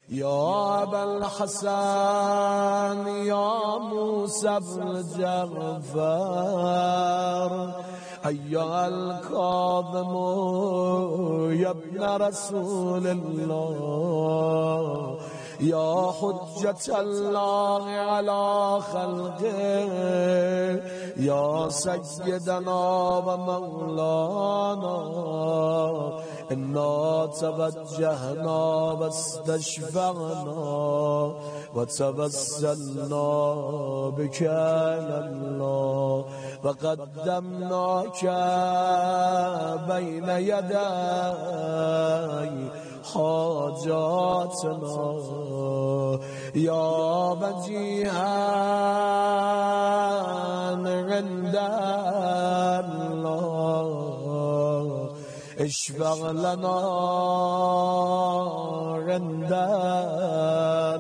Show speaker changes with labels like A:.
A: يا أبا الحسن يا موسى بن جعفر أيها الكاظم يا ابن رسول الله يا حجة الله على خلقه يا سيدنا ومولانا إنا توجهنا واستشفعنا وتوسلنا بك إلى الله وقدمناك بين يدي حاجاتنا يا وجيها عند الله اشفع لنا عند